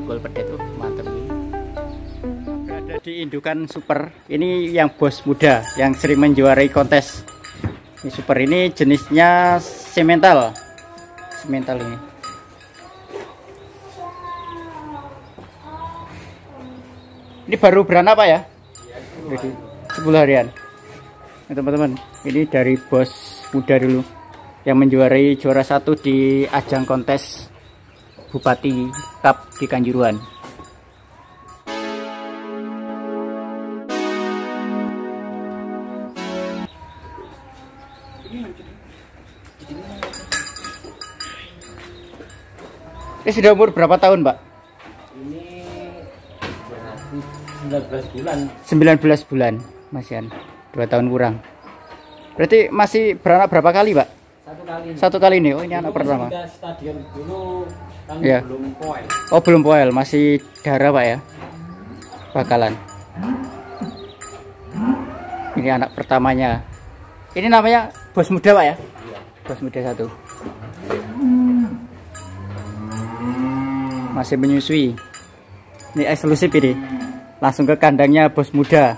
bagol pedet. Mantap ini. Berada di indukan super. Ini yang bos muda yang sering menjuarai kontes. Ini super, ini jenisnya semental. Semental ini. Ini baru beranak Pak ya? Jadi 10 harian. Nah, teman-teman, ini dari bos muda dulu yang menjuarai juara 1 di ajang kontes Bupati Cup di Kanjuruhan. Ini sudah umur berapa tahun, Pak? Ini 19 bulan. 19 bulan, masihan 2 tahun kurang. Berarti masih beranak berapa kali, Pak? Satu kali ini. Oh, ini anak pertama. Stadion dulu kan ya. Belum poel. Oh, belum poel, masih darah, Pak ya. Bakalan. Ini anak pertamanya. Ini namanya bos muda, Pak ya? Iya. Bos muda 1. Masih menyusui. Ini eksklusif ini. Langsung ke kandangnya bos muda.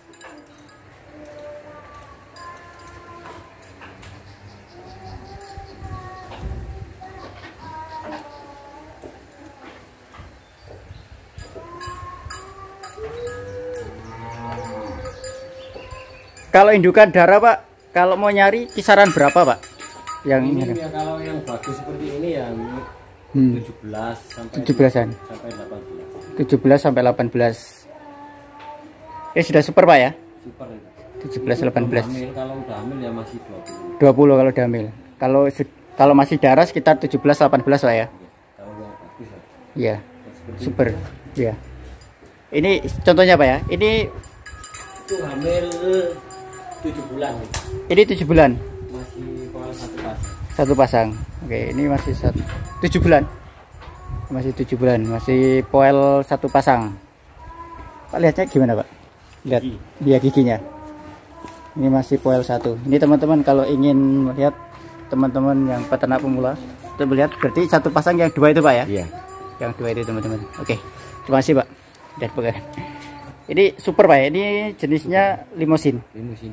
Kalau indukan darah Pak, kalau mau nyari kisaran berapa Pak? Yang ini ya, kalau yang bagus seperti ini ya 17 sampai 17-an. Sampai 18. 17 sampai 18. Sudah super Pak ya? Super itu. 17 18. Kalau udah hamil ya masih 20. 20 kalau udah hamil. Kalau masih darah sekitar 17 18 Pak ya? Iya, kalau yang bagus ya. Iya. Super. Itu. Iya. Ini contohnya Pak ya? Ini Itu hamil 7 bulan. Ini 7 bulan. Masih poel 1 pasang. 1 pasang. Oke, ini masih 7 bulan. Masih 7 bulan, masih poel 1 pasang. Pak lihatnya gimana, Pak? Lihat dia giginya. Ini masih poel 1. Ini teman-teman kalau ingin melihat teman-teman yang peternak pemula, kita melihat berarti 1 pasang yang 2 itu, Pak ya? Iya. Yang 2 itu, teman-teman. Oke. Terima kasih, Pak. Lihat pegangan. Ini super, Pak ya. Ini jenisnya limosin. Limusin.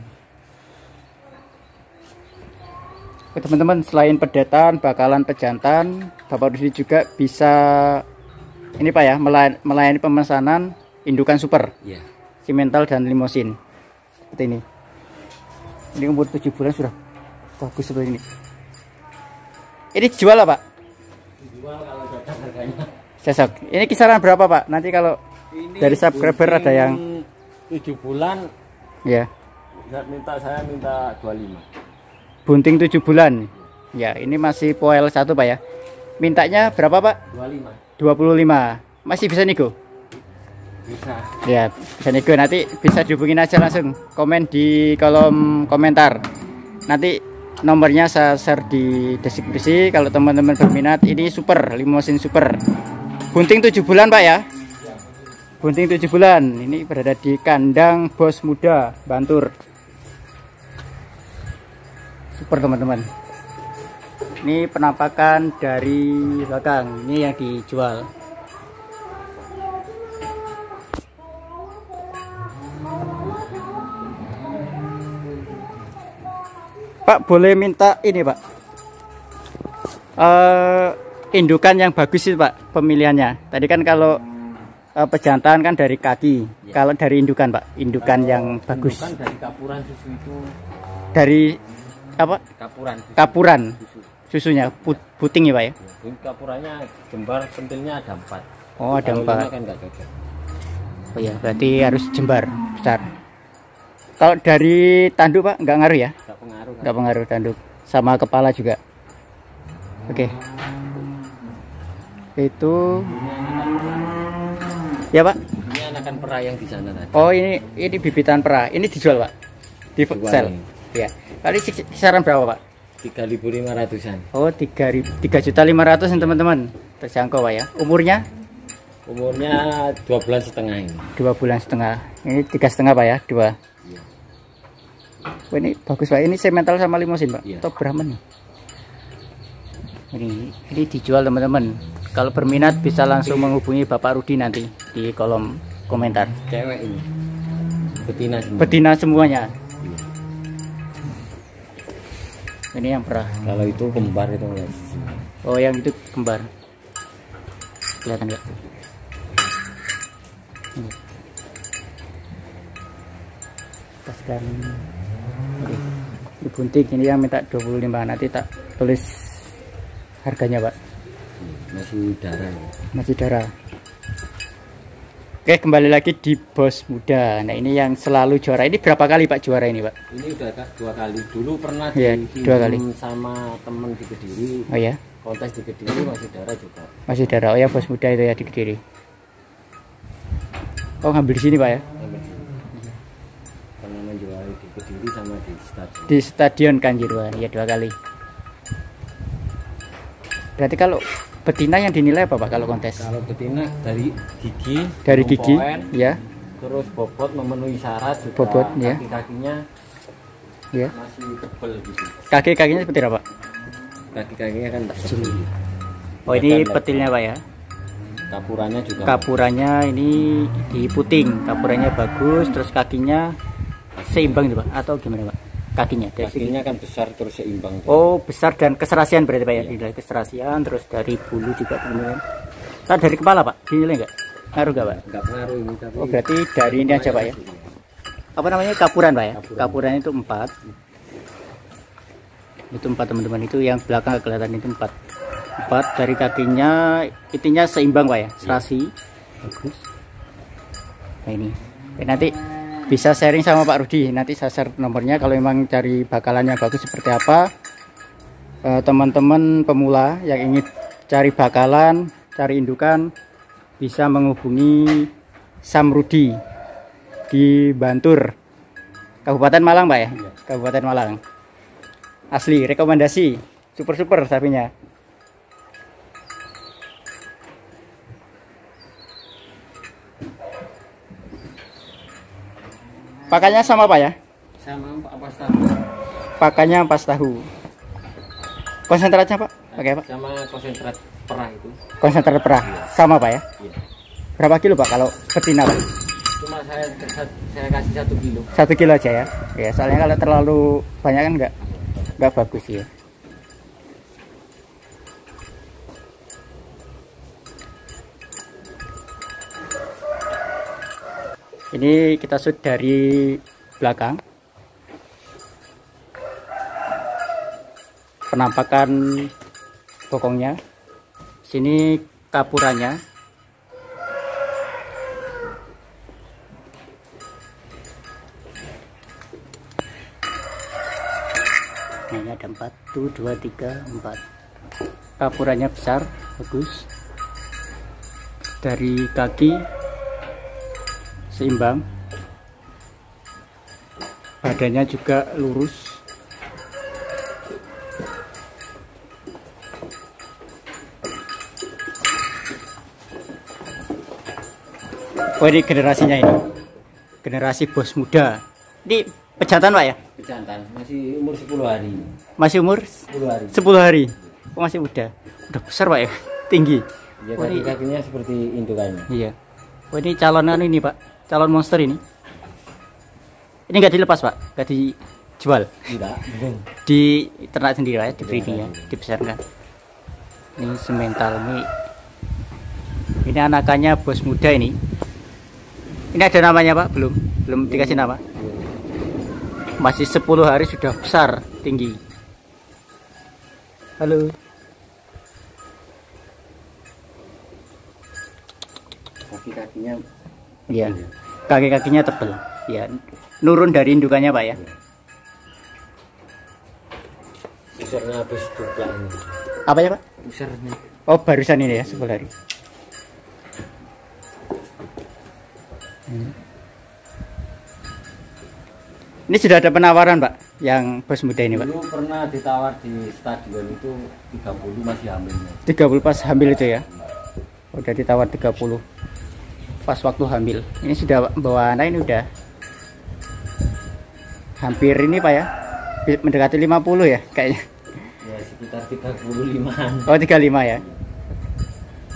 Oke, teman-teman, selain pedetan, bakalan, pejantan, Bapak Rusdi juga bisa ini Pak ya, melayani pemesanan indukan super. Iya. Simental dan limosin. Seperti ini. Ini umur 7 bulan sudah bagus seperti ini. Ini dijual lah Pak? Dijual kalau cocok harganya. Cocok. Ini kisaran berapa Pak? Nanti kalau Ini dari subscriber ada yang 7 bulan. Ya. Saya minta 25. Bunting 7 bulan. Ya, ini masih poel 1 Pak ya. Mintanya berapa Pak? 25. 25. Masih bisa nego? Bisa. Ya, bisa nego. Nanti bisa dihubungin aja langsung. Komen di kolom komentar. Nanti nomornya saya share di deskripsi. Kalau teman-teman berminat, ini super, limosin super. Bunting 7 bulan Pak ya. Bunting 7 bulan. Ini berada di kandang bos muda Bantur. Super teman-teman. Ini penampakan dari belakang. Ini yang dijual. Pak boleh minta ini Pak, indukan yang bagus itu Pak pemilihannya. Tadi kan kalau pejantan kan dari kaki. Ya. Kalau dari indukan Pak, indukan kalau yang bagus. Indukan dari kapuran susu itu. Dari apa? Kapuran. Susu. Kapuran. Susunya puting ya Pak ya? Kapurannya jembar, pentilnya ada 4. Oh ada 4. Kan nggak cocok. Oh ya berarti harus jembar besar. Kalau dari tanduk Pak nggak ngaruh ya? Nggak pengaruh. Nggak pengaruh tanduk. Sama kepala juga. Oke. Itu. Ya Pak? Ini anakan perah yang di sana tadi. Oh ini bibitan perah. Ini dijual Pak? Di sel. Ya. Kali kisaran berapa Pak? 3.500-an. Oh 3.500.000 teman-teman. Terjangkau Pak ya. Umurnya? Umurnya 2 bulan setengah ini. 2 bulan setengah. Ini 3,5 Pak ya? 2. Iya. Oh, ini bagus Pak. Ini semental sama limosin Pak. Iya. Top Brahman. Ini dijual teman-teman. Kalau berminat bisa langsung menghubungi Bapak Rudi nanti di kolom komentar. Cewek ini. Betina semua. Betina semuanya. Ini yang perah. Kalau itu kembar itu enggak. Oh, yang itu kembar. Kelihatan nggak? Paskan. Oke. Ini bunting ini yang minta 25, nanti tak tulis harganya, Pak. Masih darah ya. Masih darah. Oke, kembali lagi di Bos Muda. Nah, ini yang selalu juara. Ini berapa kali Pak juara ini, Pak? Ini udah 2 kali. Dulu pernah ya, 2 kali sama temen di Kediri. Oh ya. Kontes di Kediri masih darah juga. Masih darah. Oh ya, Bos Muda itu ya di Kediri. Oh, ngambil di sini, Pak ya? Pernah menjual di Kediri sama di stadion. Di Stadion Kanjuruhan, ya 2 kali. Berarti kalau betina yang dinilai apa Pak kalau kontes? Kalau betina dari gigi, ya. Terus bobot memenuhi syarat juga. Bobot, ya. Kaki-kakinya Ya. masih tebel gitu. Kaki-kakinya seperti apa, Pak? Kaki-kakinya kan tebel. Oh, ini petilnya Pak ya. Kapurannya juga. Kapurannya ini di puting, kapurannya bagus, terus kakinya seimbang itu Pak atau gimana Pak? Kakinya kan besar terus seimbang. Oh, besar dan keserasian berarti Pak ya. Dinilai keserasian, terus dari bulu juga dinilai. Nah, dari kepala Pak dinilai enggak? Ngaruh enggak Pak? Enggak pengaruh ini tapi. Oh, berarti dari ini aja Pak ya. Apa namanya, kapuran Pak ya? Kapuran itu 4. Itu 4 teman-teman, itu yang belakang kelihatan itu 4. 4 dari kakinya, itinya seimbang Pak ya, serasi. Bagus. Nah ini. Oke, nanti bisa sharing sama Pak Rudi, nanti saya share nomornya kalau memang cari bakalan yang bagus seperti apa. Teman-teman pemula yang ingin cari bakalan, cari indukan, bisa menghubungi Sam Rudi di Bantur, Kabupaten Malang Pak ya. Kabupaten Malang. Asli, rekomendasi, super sapinya. Pakannya sama Pak ya? Sama ampas tahu. Pakannya ampas tahu. Konsentratnya Pak? Pakai Pak? Sama konsentrat perah itu. Konsentrat perah. Sama Pak ya? Iya. Berapa kilo Pak kalau betina Pak? Cuma saya kasih 1 kilo. 1 kilo aja ya? Ya, soalnya kalau terlalu banyak kan nggak bagus ya. Ini kita shoot dari belakang. Penampakan bokongnya. Sini kapurannya. Nah, ini ada 4, 2, 3, 4. Kapurannya besar, bagus. Dari kaki seimbang, badannya juga lurus. Oh, ini generasinya, ini generasi Bos Muda. Ini pejantan Pak ya? Pejantan, masih umur 10 hari. Masih umur 10 hari. 10 hari. Oh, masih muda. Udah besar Pak ya? Tinggi. Ya, kakinya seperti indukannya. Iya. Oh, ini calonan ini Pak, calon monster ini. Ini nggak dilepas Pak, nggak dijual. Enggak. Di ternak sendiri ya, di breeding ya, dibesarkan. Ini semental ini. Ini anakannya Bos Muda ini. Ini ada namanya Pak? Belum dikasih nama. Masih 10 hari sudah besar, tinggi. Halo. Kaki-kakinya. Iya. Kaki-kakinya tebal. Ya, nurun dari indukannya Pak ya. Besarnya habis duplak ini. Apa ya Pak? Besarnya. Oh, barusan ini ya, 10 hari. Ini sudah ada penawaran Pak, yang Bos Muda ini Pak? Dulu pernah ditawar di stadion itu 30 masih hamilnya. 30 pas hamil itu ya? Udah ditawar 30 pas waktu hamil. Ini sudah bawa anak, ini udah hampir ini Pak ya, mendekati 50 ya kayaknya. Ya sekitar 35an. Oh, 35 ya.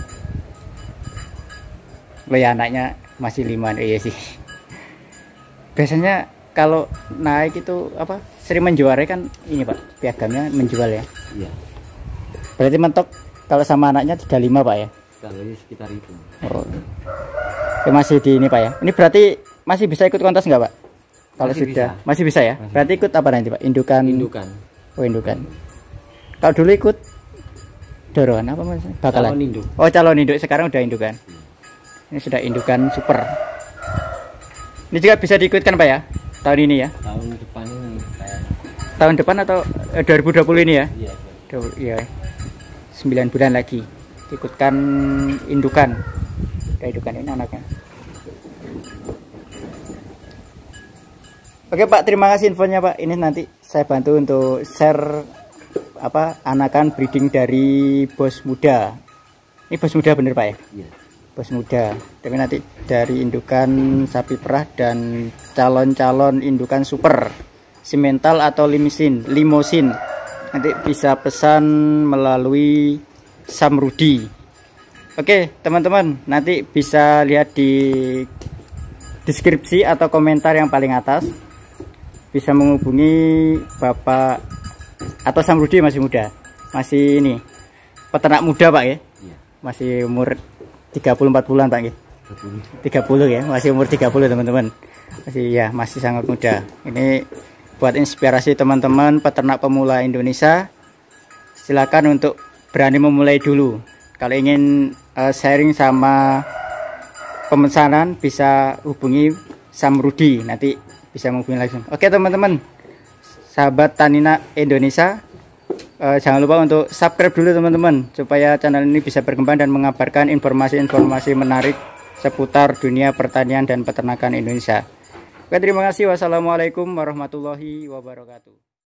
Oh ya, anaknya masih 5. Iya sih. Biasanya kalau naik itu apa? Sering menjuarai kan ini Pak, piagamnya menjual ya. Iya. Berarti mentok kalau sama anaknya 35 Pak ya. Kalau ini sekitar itu. Oh. Oke, masih di ini Pak ya. Ini berarti masih bisa ikut kontes nggak Pak? Kalau Masih sudah bisa. masih bisa ya. Masih. Berarti ikut apa nanti Pak? Indukan. Indukan. Oh, indukan. Kalau dulu ikut dorongan apa Mas? Bakalan. Calon induk. Oh, calon induk, sekarang udah indukan. Ini sudah indukan super. Ini juga bisa diikutkan Pak ya? Tahun ini ya. Tahun depan ini kayak. Tahun depan atau 2020 ini ya? Iya. Iya. 9 bulan lagi. Ikutkan indukan. Indukan ini anaknya. Oke Pak, terima kasih infonya Pak. Ini nanti saya bantu untuk share apa anakan breeding dari bos muda. Ini bos muda bener Pak ya? Iya. Bos muda. Tapi nanti dari indukan sapi perah dan calon-calon indukan super, simental atau limosin. Nanti bisa pesan melalui Samrudi. Oke teman-teman, nanti bisa lihat di deskripsi atau komentar yang paling atas. Bisa menghubungi Bapak atau Samrudi, masih muda. Masih ini peternak muda Pak ya. Iya. Masih umur 34 bulan Pak ya. 30 ya, masih umur 30 teman-teman. Masih sangat muda. Ini buat inspirasi teman-teman peternak pemula Indonesia. Silakan untuk berani memulai dulu. Kalau ingin sharing sama pemesanan bisa hubungi Samrudi, nanti bisa menghubungi langsung. Oke teman-teman, sahabat Tanina Indonesia, jangan lupa untuk subscribe dulu teman-teman, supaya channel ini bisa berkembang dan mengabarkan informasi-informasi menarik seputar dunia pertanian dan peternakan Indonesia. Oke, terima kasih. Wassalamualaikum warahmatullahi wabarakatuh.